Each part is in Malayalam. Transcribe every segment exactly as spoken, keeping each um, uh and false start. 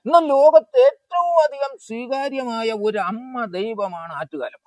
ഇന്ന് ലോകത്ത് ഏറ്റവും അധികം സ്വീകാര്യമായ ഒരു അമ്മ ദൈവമാണ് ആറ്റുകാലമ്മ.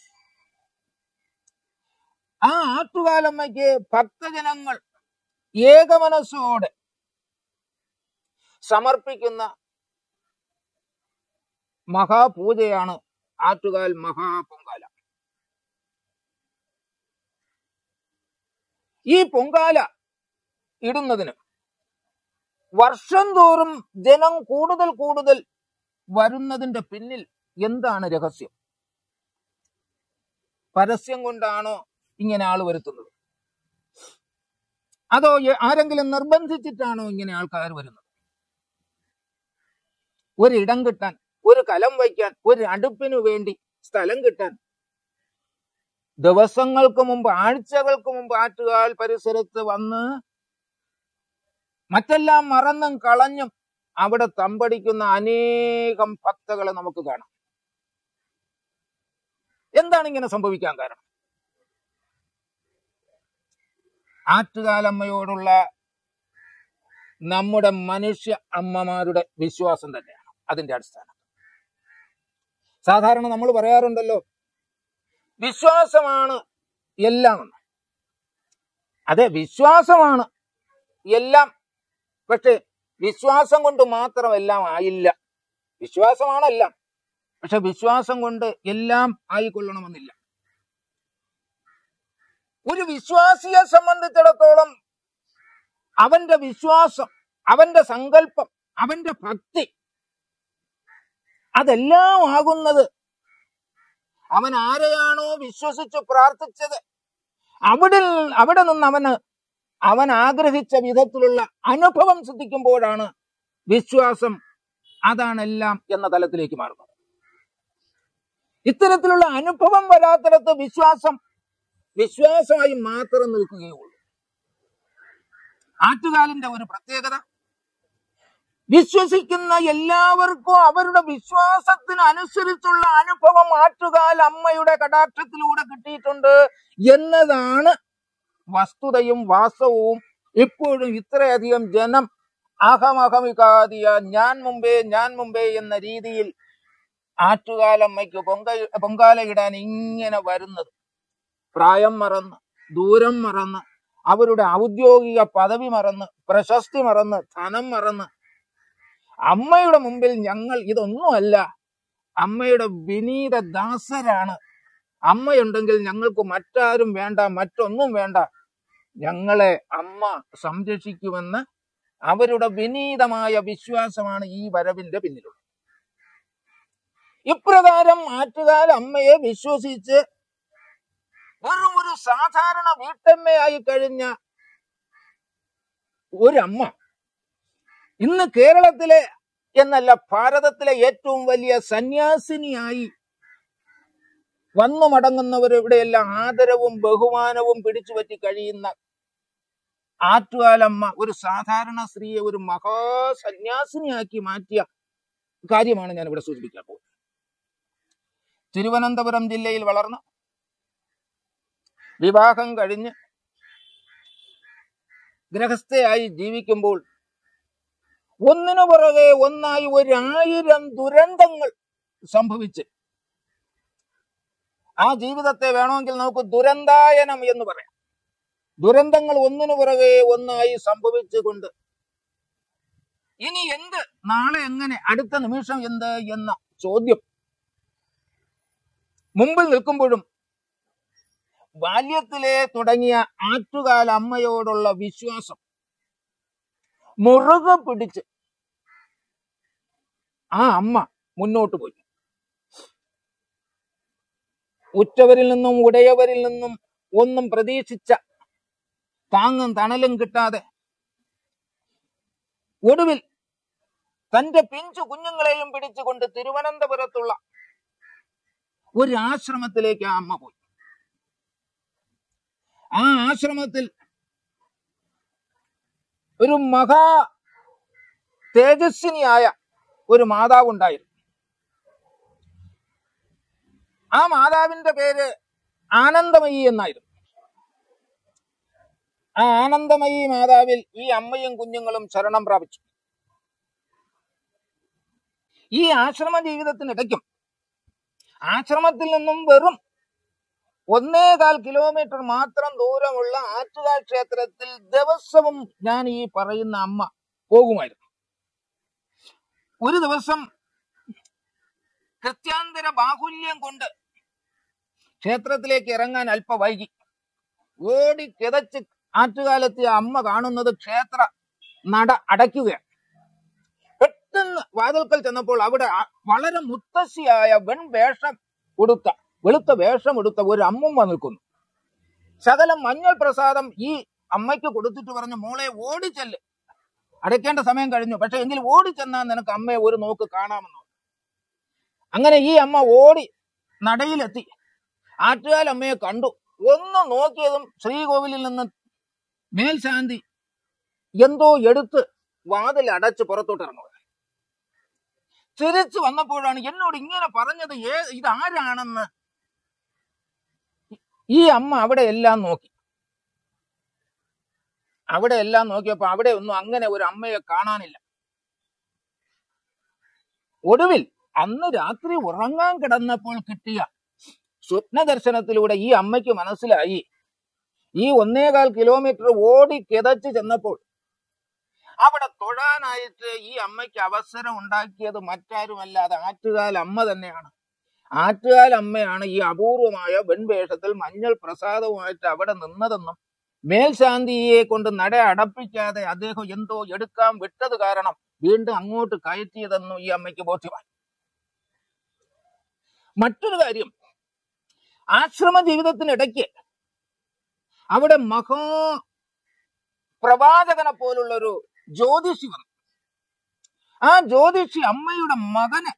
ആ ആറ്റുകാലമ്മയ്ക്ക് ഭക്തജനങ്ങൾ ഏകമനസ്സോടെ സമർപ്പിക്കുന്ന മഹാപൂജയാണ് ആറ്റുകാൽ മഹാപൊങ്കാല. ഈ പൊങ്കാല ഇടുന്നതിന് വർഷം തോറും ജനം കൂടുതൽ കൂടുതൽ വരുന്നതിന്റെ പിന്നിൽ എന്താണ് രഹസ്യം? പരസ്യം കൊണ്ടാണോ ഇങ്ങനെ ആൾ വരുത്തുന്നത്? അതോ ആരെങ്കിലും നിർബന്ധിച്ചിട്ടാണോ ഇങ്ങനെ ആൾക്കാർ വരുന്നത്? ഒരിടം കിട്ടാൻ, ഒരു കലം വയ്ക്കാൻ, ഒരു അടുപ്പിനു വേണ്ടി സ്ഥലം കിട്ടാൻ ദിവസങ്ങൾക്ക് മുമ്പ്, ആഴ്ചകൾക്ക് മുമ്പ് ആറ്റുകാൽ പരിസരത്ത് വന്ന് മറ്റെല്ലാം മറന്നും കളഞ്ഞും അവിടെ തമ്പടിക്കുന്ന അനേകം ഭക്തകളെ നമുക്ക് കാണാം. എന്താണ് ഇങ്ങനെ സംഭവിക്കാൻ കാരണം? ആറ്റുകാലമ്മയോടുള്ള നമ്മുടെ മനുഷ്യ അമ്മമാരുടെ വിശ്വാസം തന്നെയാണ് അതിന്റെ അടിസ്ഥാനം. സാധാരണ നമ്മൾ പറയാറുണ്ടല്ലോ, വിശ്വാസമാണ് എല്ലാം. അതെ, വിശ്വാസമാണ് എല്ലാം. പക്ഷെ വിശ്വാസം കൊണ്ട് മാത്രം എല്ലാം ആയില്ല. വിശ്വാസമാണ് എല്ലാം, പക്ഷെ വിശ്വാസം കൊണ്ട് എല്ലാം ആയിക്കൊള്ളണമെന്നില്ല. ഒരു വിശ്വാസിയെ സംബന്ധിച്ചിടത്തോളം അവന്റെ വിശ്വാസം, അവന്റെ സങ്കല്പം, അവന്റെ ഭക്തി, അതെല്ലാം ആകുന്നത് അവൻ ആരെയാണോ വിശ്വസിച്ച് പ്രാർത്ഥിച്ചത് അവിടെ അവിടെ നിന്ന് അവന് അവൻ ആഗ്രഹിച്ച വിധത്തിലുള്ള അനുഭവം സിദ്ധിക്കുമ്പോഴാണ് വിശ്വാസം അതാണെല്ലാം എന്ന തലത്തിലേക്ക് മാറുന്നത്. ഇത്തരത്തിലുള്ള അനുഭവം വരാത്തിടത്ത് വിശ്വാസം വിശ്വാസമായി മാത്രം നിൽക്കുകയുള്ളൂ. ആറ്റുകാലിന്റെ ഒരു പ്രത്യേകത, വിശ്വസിക്കുന്ന എല്ലാവർക്കും അവരുടെ വിശ്വാസത്തിന് അനുസരിച്ചുള്ള അനുഭവം ആറ്റുകാൽ അമ്മയുടെ കടാക്ഷത്തിലൂടെ കിട്ടിയിട്ടുണ്ട് എന്നതാണ് വസ്തുതയും വാസ്തവവും. ഇപ്പോഴും ഇത്രയധികം ജനം അഹമഹമികാദിയ, ഞാൻ മുമ്പേ ഞാൻ മുമ്പേ എന്ന രീതിയിൽ ആറ്റുകാലമ്മയ്ക്ക് പൊങ്ക പൊങ്കാലയിടാൻ ഇങ്ങനെ വരുന്നത്, പ്രായം മറന്ന്, ദൂരം മറന്ന്, അവരുടെ ഔദ്യോഗിക പദവി മറന്ന്, പ്രശസ്തി മറന്ന്, ധനം മറന്ന്, അമ്മയുടെ മുമ്പിൽ ഞങ്ങൾ ഇതൊന്നുമല്ല, അമ്മയുടെ വിനീത ദാസരാണ്, അമ്മയുണ്ടെങ്കിൽ ഞങ്ങൾക്ക് മറ്റാരും വേണ്ട, മറ്റൊന്നും വേണ്ട, ഞങ്ങളെ അമ്മ സംരക്ഷിക്കുമെന്ന് അവരുടെ വിനീതമായ വിശ്വാസമാണ് ഈ വരവിന്റെ പിന്നിലുള്ളത്. ഇപ്രകാരം ആറ്റുകാൽ അമ്മയെ വിശ്വസിച്ച് വെറും ഒരു സാധാരണ വീട്ടമ്മയായി കഴിഞ്ഞ ഒരമ്മ ഇന്ന് കേരളത്തിലെ എന്നല്ല ഭാരതത്തിലെ ഏറ്റവും വലിയ സന്യാസിനിയായി വന്നു മടങ്ങുന്നവരിവിടെയെല്ലാം ആദരവും ബഹുമാനവും പിടിച്ചു പറ്റി കഴിയുന്ന ആറ്റുകാലമ്മ ഒരു സാധാരണ സ്ത്രീയെ ഒരു മഹാസന്യാസിനിയാക്കി മാറ്റിയ കാര്യമാണ് ഞാൻ ഇവിടെ സൂചിപ്പിക്കാൻ പോകുന്നത്. തിരുവനന്തപുരം ജില്ലയിൽ വളർന്ന് വിവാഹം കഴിഞ്ഞ് ഗൃഹസ്ഥയായി ജീവിക്കുമ്പോൾ ഒന്നിനു പുറകെ ഒന്നായി ഒരായിരം ദുരന്തങ്ങൾ സംഭവിച്ച് ആ ജീവിതത്തെ വേണമെങ്കിൽ നമുക്ക് ദുരന്തായനം എന്ന് പറയാം. ദുരന്തങ്ങൾ ഒന്നിനു പുറകെ ഒന്നായി സംഭവിച്ചുകൊണ്ട് ഇനി എന്ത്, നാളെ എങ്ങനെ, അടുത്ത നിമിഷം എന്ത് എന്ന ചോദ്യം മുമ്പിൽ നിൽക്കുമ്പോഴും ബാല്യത്തിലെ തുടങ്ങിയ ആറ്റുകാൽ അമ്മയോടുള്ള വിശ്വാസം മുറുകെ പിടിച്ച് ആ അമ്മ മുന്നോട്ട് പോയി. ഉറ്റവരിൽ നിന്നും ഉടയവരിൽ നിന്നും ഒന്നും പ്രതീക്ഷിച്ച താങ്ങും തണലും കിട്ടാതെ ഒടുവിൽ തന്റെ പിഞ്ചു കുഞ്ഞുങ്ങളെയും പിടിച്ചുകൊണ്ട് തിരുവനന്തപുരത്തുള്ള ഒരു ആശ്രമത്തിലേക്ക് ആ അമ്മ പോയി. ആ ആശ്രമത്തിൽ ഒരു മഹാ തേജസ്വിനിയായ ഒരു മാതാവ് ഉണ്ടായിരുന്നു. ആ മാതാവിന്റെ പേര് ആനന്ദമയി എന്നായിരുന്നു. ആ ആനന്ദമയി മാതാവിൽ ഈ അമ്മയും കുഞ്ഞുങ്ങളും ശരണം പ്രാപിച്ചു. ഈ ആശ്രമ ജീവിതത്തിനിടയ്ക്കും ആശ്രമത്തിൽ നിന്നും വെറും ഒന്നേകാൽ കിലോമീറ്റർ മാത്രം ദൂരമുള്ള ആറ്റുകാൽ ക്ഷേത്രത്തിൽ ദിവസവും ഞാൻ ഈ പറയുന്ന അമ്മ പോകുമായിരുന്നു. ഒരു ദിവസം കൃത്യാന്തര ബാഹുല്യം കൊണ്ട് ക്ഷേത്രത്തിലേക്ക് ഇറങ്ങാൻ അല്പ വൈകി. ഓടി കിതച്ച് ആറ്റുകാലത്തെ അമ്മ കാണുന്നത് ക്ഷേത്ര നട അടയ്ക്കുകയാണ്. പെട്ടെന്ന് വാതിൽക്കൽ ചെന്നപ്പോൾ അവിടെ വളരെ മുത്തശ്ശിയായ വെൺവേഷം ഉടുത്ത വെളുത്ത വേഷം എടുത്ത ഒരു അമ്മുമ്മ നിൽക്കുന്നു. ശകലം മഞ്ഞൾ പ്രസാദം ഈ അമ്മയ്ക്ക് കൊടുത്തിട്ട് പറഞ്ഞു, മോളെ ഓടിച്ചെല്ല്, അടയ്ക്കേണ്ട സമയം കഴിഞ്ഞു, പക്ഷെ എങ്കിൽ ഓടിച്ചെന്നാൽ നിനക്ക് അമ്മയെ ഒരു നോക്ക് കാണാമെന്നോ. അങ്ങനെ ഈ അമ്മ ഓടി നടയിലെത്തി ആറ്റുകാൽ അമ്മയെ കണ്ടു. ഒന്ന് നോക്കിയതും ശ്രീകോവിലിൽ നിന്ന് മേൽശാന്തി എന്തോ എടുത്ത് വാതിൽ അടച്ച് പുറത്തോട്ട് ഇറങ്ങുക. തിരിച്ചു വന്നപ്പോഴാണ് എന്നോട് ഇങ്ങനെ പറഞ്ഞത് ഏ ഇതാരാണെന്ന്. ഈ അമ്മ അവിടെ എല്ലാം നോക്കി. അവിടെ എല്ലാം നോക്കിയപ്പോ അവിടെ ഒന്നും അങ്ങനെ ഒരു അമ്മയെ കാണാനില്ല. ഒടുവിൽ അന്ന് രാത്രി ഉറങ്ങാൻ കിടന്നപ്പോൾ കിട്ടിയ സ്വപ്ന ദർശനത്തിലൂടെ ഈ അമ്മയ്ക്ക് മനസ്സിലായി, ഈ ഒന്നേകാൽ കിലോമീറ്റർ ഓടി കിതച്ച് ചെന്നപ്പോൾ അവിടെ തൊഴാനായിട്ട് ഈ അമ്മയ്ക്ക് അവസരം ഉണ്ടാക്കിയത് മറ്റാരുമല്ലാതെ ആറ്റുകാൽ അമ്മ തന്നെയാണ്. ആറ്റുകാൽ അമ്മയാണ് ഈ അപൂർവമായ വെൺവേഷത്തിൽ മഞ്ഞൾ പ്രസാദവുമായിട്ട് അവിടെ നിന്നതെന്നും മേൽശാന്തിയെ കൊണ്ട് നട അടപ്പിക്കാതെ അദ്ദേഹം എന്തോ എടുക്കാൻ വിട്ടത് കാരണം വീണ്ടും അങ്ങോട്ട് കയറ്റിയതെന്നും ഈ അമ്മയ്ക്ക് ബോധ്യമായി. മറ്റൊരു കാര്യം, ആശ്രമ ജീവിതത്തിനിടയ്ക്ക് അവിടെ മഹാ പ്രവാചകനെ പോലുള്ളൊരു ജ്യോതിഷി വന്നു. ആ ജ്യോതിഷി അമ്മയുടെ മകനെ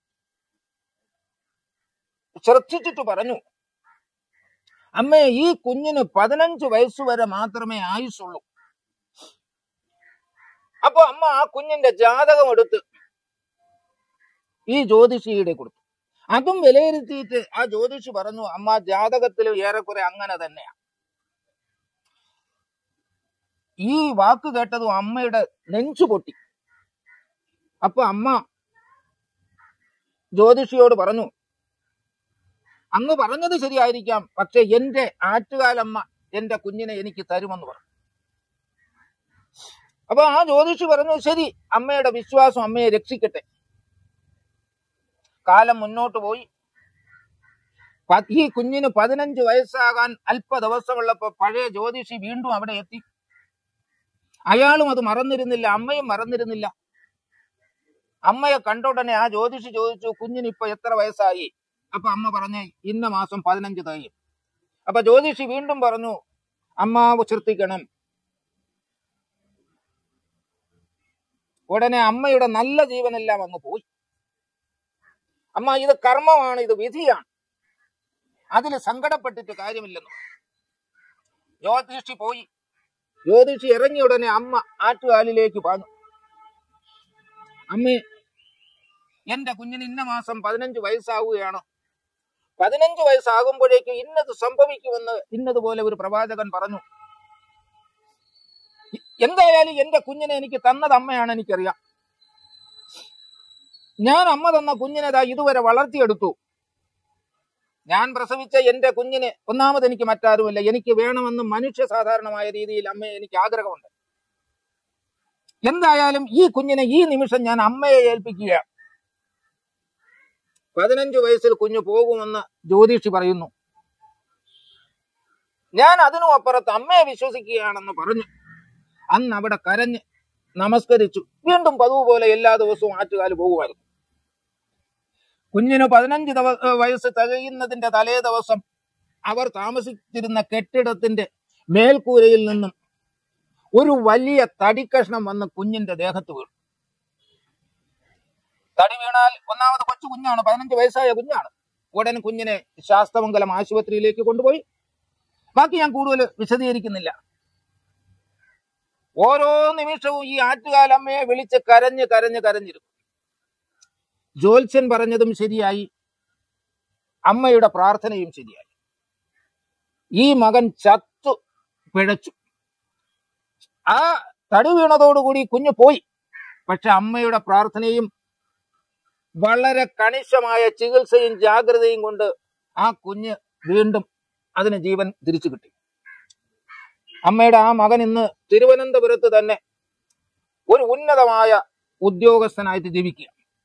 ശ്രദ്ധിച്ചിട്ട് പറഞ്ഞു, അമ്മേ, ഈ കുഞ്ഞിന് പതിനഞ്ച് വയസ്സ് വരെ മാത്രമേ ആയുസുള്ളൂ. അപ്പൊ അമ്മ ആ കുഞ്ഞിന്റെ ജാതകം എടുത്ത് ഈ ജ്യോതിഷിയുടെ കൊടുത്തു. അതും വിലയിരുത്തിയിട്ട് ആ ജ്യോതിഷി പറഞ്ഞു, അമ്മ ജാതകത്തിൽ ഏറെക്കുറെ അങ്ങനെ തന്നെയാണ്. ഈ വാക്ക് കേട്ടതും അമ്മയുടെ നെഞ്ചു പൊട്ടി. അപ്പൊ അമ്മ ജ്യോതിഷിയോട് പറഞ്ഞു, അങ്ങ് പറഞ്ഞത് ശരിയായിരിക്കാം, പക്ഷെ എന്റെ ആറ്റുകാലമ്മ എന്റെ കുഞ്ഞിനെ എനിക്ക് തരുമെന്ന് പറഞ്ഞു. അപ്പൊ ആ ജ്യോതിഷി പറഞ്ഞു, ശരി, അമ്മയുടെ വിശ്വാസം അമ്മയെ രക്ഷിക്കട്ടെ. കാലം മുന്നോട്ട് പോയി. ഈ കുഞ്ഞിന് പതിനഞ്ച് വയസ്സാകാൻ അല്പ ദിവസമുള്ളപ്പോ പഴയ ജ്യോതിഷി വീണ്ടും അവിടെ എത്തി. അയാളും അത് മറന്നിരുന്നില്ല, അമ്മയും മറന്നിരുന്നില്ല. അമ്മയെ കണ്ട ഉടനെ ആ ജ്യോതിഷി ചോദിച്ചു, കുഞ്ഞിന് ഇപ്പൊ എത്ര വയസ്സായി? അപ്പൊ അമ്മ പറഞ്ഞേ, ഇന്ന മാസം പതിനഞ്ച് തികയും. അപ്പൊ ജ്യോതിഷി വീണ്ടും പറഞ്ഞു, അമ്മ ശ്രദ്ധിക്കണം. ഉടനെ അമ്മയുടെ നല്ല ജീവനെല്ലാം അങ്ങ് പോയി. അമ്മ, ഇത് കർമ്മമാണ്, ഇത് വിധിയാണ്, അതിൽ സങ്കടപ്പെട്ടിട്ട് കാര്യമില്ലെന്നു. ജ്യോതിഷി പോയി. ജ്യോതിഷി ഇറങ്ങിയ ഉടനെ അമ്മ ആറ്റുകാലിലേക്ക് പാഞ്ഞു. അമ്മേ, എന്റെ കുഞ്ഞിന് ഇന്ന മാസം പതിനഞ്ച് വയസ്സാവുകയാണ്. പതിനഞ്ച് വയസ്സാകുമ്പോഴേക്ക് ഇന്നത് സംഭവിക്കുമെന്ന് ഇന്നതുപോലെ ഒരു പ്രവാചകൻ പറഞ്ഞു. എന്തായാലും എന്റെ കുഞ്ഞിനെ എനിക്ക് തന്നത് അമ്മയാണ്, എനിക്കറിയാം. ഞാൻ അമ്മ തന്ന കുഞ്ഞിനെതാ ഇതുവരെ വളർത്തിയെടുത്തു. ഞാൻ പ്രസവിച്ച എന്റെ കുഞ്ഞിന് ഒന്നാമത് എനിക്ക് മറ്റാരുമില്ല, എനിക്ക് വേണമെന്ന് മനുഷ്യ സാധാരണമായ രീതിയിൽ അമ്മയെ എനിക്ക് ആഗ്രഹമുണ്ട്. എന്തായാലും ഈ കുഞ്ഞിനെ ഈ നിമിഷം ഞാൻ അമ്മയെ ഏൽപ്പിക്കുകയാണ്. പതിനഞ്ചു വയസ്സിൽ കുഞ്ഞു പോകുമെന്ന് ജ്യോതിഷി പറയുന്നു. ഞാൻ അതിനും അപ്പുറത്ത് അമ്മയെ വിശ്വസിക്കുകയാണെന്ന് പറഞ്ഞു അന്ന് അവിടെ കരഞ്ഞ് നമസ്കരിച്ചു. വീണ്ടും പതിവ് പോലെ എല്ലാ ദിവസവും ആറ്റുകാല് പോകുമായിരുന്നു. കുഞ്ഞിന് പതിനഞ്ച് ദിവ വയസ്സ് തികയുന്നതിന്റെ തലേ ദിവസം അവർ താമസിച്ചിരുന്ന കെട്ടിടത്തിന്റെ മേൽക്കൂരയിൽ നിന്നും ഒരു വലിയ തടിക്കഷ്ണം വന്ന് കുഞ്ഞിന്റെ ദേഹത്ത് വീണു. തടി വീണാൽ ഒന്നാമത് കൊച്ചു കുഞ്ഞാണ്, പതിനഞ്ച് വയസ്സായ കുഞ്ഞാണ്. ഉടൻ കുഞ്ഞിനെ ശാസ്തമംഗലം ആശുപത്രിയിലേക്ക് കൊണ്ടുപോയി. ബാക്കി ഞാൻ കൂടുതൽ വിശദീകരിക്കുന്നില്ല. ഓരോ നിമിഷവും ഈ ആറ്റുകാലമ്മയെ വിളിച്ച് കരഞ്ഞ് കരഞ്ഞ് കരഞ്ഞിരുന്നു. ജ്യോത്സ്യൻ പറഞ്ഞതും ശരിയായി, അമ്മയുടെ പ്രാർത്ഥനയും ശരിയായി. ഈ മകൻ ചത്തു പിഴച്ചു. ആ തടി വീണതോടുകൂടി കുഞ്ഞു പോയി. പക്ഷെ അമ്മയുടെ പ്രാർത്ഥനയും വളരെ കണിശമായ ചികിത്സയും ജാഗ്രതയും കൊണ്ട് ആ കുഞ്ഞ് വീണ്ടും അതിന് ജീവൻ തിരിച്ചു കിട്ടി. അമ്മയുടെ ആ മകൻ ഇന്ന് തിരുവനന്തപുരത്ത് തന്നെ ഒരു ഉന്നതമായ ഉദ്യോഗസ്ഥനായിട്ട് ജീവിക്കുക.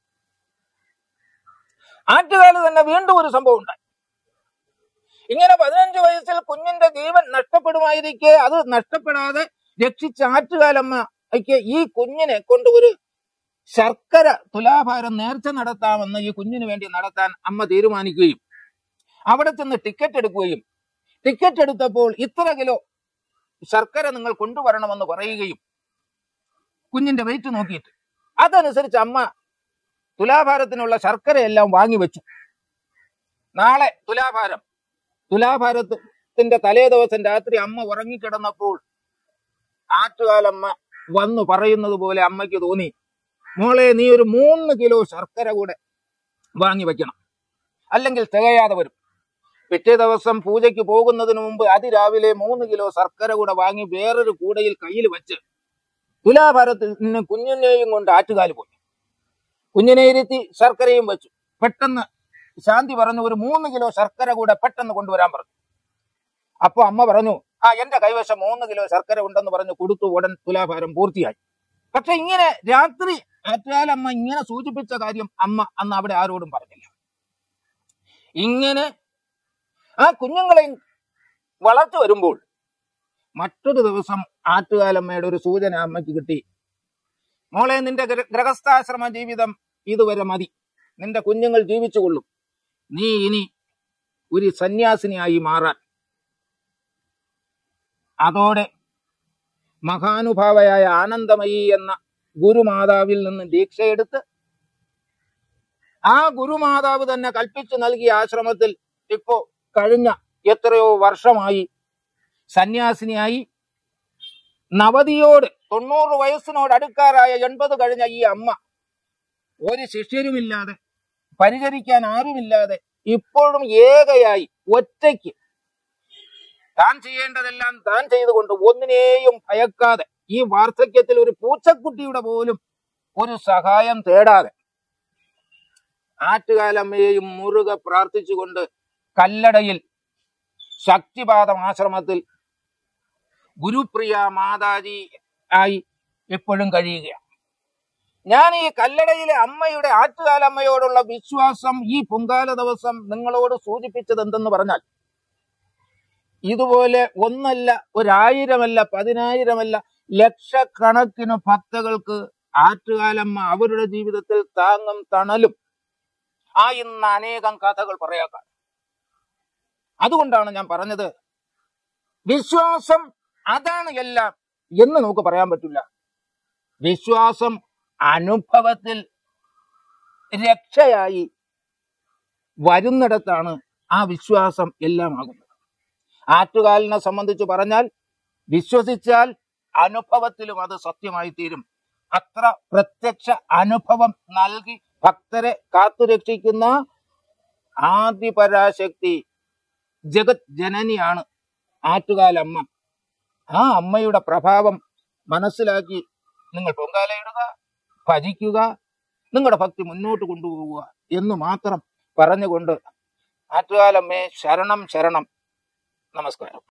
ആറ്റുകാല് തന്നെ വീണ്ടും ഒരു സംഭവം ഉണ്ടായി. ഇങ്ങനെ പതിനഞ്ച് വയസ്സിൽ കുഞ്ഞിന്റെ ജീവൻ നഷ്ടപ്പെടുമായിരിക്കെ അത് നഷ്ടപ്പെടാതെ രക്ഷിച്ച ആറ്റുകാലമ്മയ്ക്ക് ഈ കുഞ്ഞിനെ കൊണ്ട് ഒരു ശർക്കര തുലാഭാരം നേർച്ച നടത്താമെന്ന് ഈ കുഞ്ഞിന് വേണ്ടി നടത്താൻ അമ്മ തീരുമാനിക്കുകയും അവിടെ ചെന്ന് ടിക്കറ്റ് എടുക്കുകയും ടിക്കറ്റ് എടുത്തപ്പോൾ ഇത്ര കിലോ ശർക്കര നിങ്ങൾ കൊണ്ടുവരണമെന്ന് പറയുകയും കുഞ്ഞിന്റെ വെയിറ്റ് നോക്കിയിട്ട് അതനുസരിച്ച് അമ്മ തുലാഭാരത്തിനുള്ള ശർക്കരയെല്ലാം വാങ്ങിവെച്ചു. നാളെ തുലാഭാരം. തുലാഭാരത്തിന്റെ തലേ ദിവസം രാത്രി അമ്മ ഉറങ്ങിക്കിടന്നപ്പോൾ ആറ്റുകാലമ്മ വന്നു പറയുന്നത് പോലെ അമ്മയ്ക്ക് തോന്നി, മോളെ നീ ഒരു മൂന്ന് കിലോ ശർക്കര കൂടെ വാങ്ങി വെക്കണം, അല്ലെങ്കിൽ തികയാതെ വരും. പിറ്റേ ദിവസം പൂജയ്ക്ക് പോകുന്നതിന് മുമ്പ് അതിരാവിലെ മൂന്ന് കിലോ ശർക്കര കൂടെ വാങ്ങി വേറൊരു കൂടയിൽ കയ്യിൽ വെച്ച് തുലാഭാരത്തിന് കുഞ്ഞിനെയും കൊണ്ട് ആറ്റുകാല് പോയി. കുഞ്ഞിനെ ഇരുത്തി ശർക്കരയും വെച്ചു. പെട്ടെന്ന് ശാന്തി പറഞ്ഞു, ഒരു മൂന്ന് കിലോ ശർക്കര കൂടെ പെട്ടെന്ന് കൊണ്ടുവരാൻ പറഞ്ഞു. അപ്പൊ അമ്മ പറഞ്ഞു, ആ എന്റെ കൈവശം മൂന്ന് കിലോ ശർക്കര ഉണ്ടെന്ന് പറഞ്ഞു കൊടുത്തു. ഉടൻ തുലാഭാരം പൂർത്തിയായി. പക്ഷെ ഇങ്ങനെ രാത്രി ആറ്റുകാലമ്മ ഇങ്ങനെ സൂചിപ്പിച്ച കാര്യം അമ്മ അന്ന് അവിടെ ആരോടും പറഞ്ഞില്ല. ഇങ്ങനെ ആ കുഞ്ഞുങ്ങളെയും വളർച്ചു വരുമ്പോൾ മറ്റൊരു ദിവസം ആറ്റുകാലമ്മയുടെ ഒരു സൂചന അമ്മയ്ക്ക് കിട്ടി. മോളെ, നിന്റെ ഗൃഹസ്ഥാശ്രമ ജീവിതം ഇതുവരെ മതി, നിന്റെ കുഞ്ഞുങ്ങൾ ജീവിച്ചു കൊള്ളും, നീ ഇനി ഒരു സന്യാസിനിയായി മാറാൻ. അതോടെ മഹാനുഭാവയായ ആനന്ദമയി എന്ന ഗുരുമാതാവിൽ നിന്ന് ദീക്ഷയെടുത്ത് ആ ഗുരുമാതാവ് തന്നെ കൽപ്പിച്ചു നൽകിയ ആശ്രമത്തിൽ ഇപ്പോ കഴിഞ്ഞ എത്രയോ വർഷമായി സന്യാസിനിയായി നവതിയോട് തൊണ്ണൂറ് വയസ്സിനോട് അടുക്കാറായ എൺപത് കഴിഞ്ഞ ഈ അമ്മ ഒരു ശിഷ്യരുമില്ലാതെ പരിചരിക്കാൻ ആരുമില്ലാതെ ഇപ്പോഴും ഏകയായി ഒറ്റയ്ക്ക് താൻ ചെയ്യേണ്ടതെല്ലാം താൻ ചെയ്തുകൊണ്ട് ഒന്നിനെയും ഭയക്കാതെ ഈ വാർദ്ധക്യത്തിൽ ഒരു പൂച്ചക്കുട്ടിയുടെ പോലും ഒരു സഹായം തേടാതെ ആറ്റുകാലമ്മയെയും മുറുകെ പ്രാർത്ഥിച്ചുകൊണ്ട് കല്ലടയിൽ ശക്തിപാദം ആശ്രമത്തിൽ ഗുരുപ്രിയ മാതാജി ആയി എപ്പോഴും കഴിയുകയാണ്. ഞാൻ ഈ കല്ലടയിലെ അമ്മയുടെ ആറ്റുകാലമ്മയോടുള്ള വിശ്വാസം ഈ പൊങ്കാല ദിവസം നിങ്ങളോട് സൂചിപ്പിച്ചത് എന്തെന്ന് പറഞ്ഞാൽ, ഇതുപോലെ ഒന്നല്ല, ഒരായിരമല്ല, പതിനായിരമല്ല, ലക്ഷക്കണക്കിന് ഭക്തകൾക്ക് ആറ്റുകാലമ്മ അവരുടെ ജീവിതത്തിൽ താങ്ങും തണലും ആ ഇന്ന് അനേകം കഥകൾ പറയാക്കാം. അതുകൊണ്ടാണ് ഞാൻ പറഞ്ഞത്, വിശ്വാസം അതാണ് എല്ലാം എന്ന് നമുക്ക് പറയാൻ പറ്റില്ല. വിശ്വാസം അനുഭവത്തിൽ രക്ഷയായി വരുന്നിടത്താണ് ആ വിശ്വാസം എല്ലാം ആകുന്നത്. ആറ്റുകാലിനെ സംബന്ധിച്ച് പറഞ്ഞാൽ, വിശ്വസിച്ചാൽ അനുഭവത്തിലും അത് സത്യമായി തീരും. അത്ര പ്രത്യക്ഷ അനുഭവം നൽകി ഭക്തരെ കാത്തുരക്ഷിക്കുന്ന ആദിപരാശക്തി ജഗത് ജനനിയാണ് ആറ്റുകാലമ്മ. ആ അമ്മയുടെ പ്രഭാവം മനസ്സിലാക്കി നിങ്ങൾ പൊങ്കാലയിടുക, ഭജിക്കുക, നിങ്ങളുടെ ഭക്തി മുന്നോട്ട് കൊണ്ടുപോവുക എന്ന് മാത്രം പറഞ്ഞുകൊണ്ട് ആറ്റുകാലമ്മേ ശരണം ശരണം. നമസ്കാരം.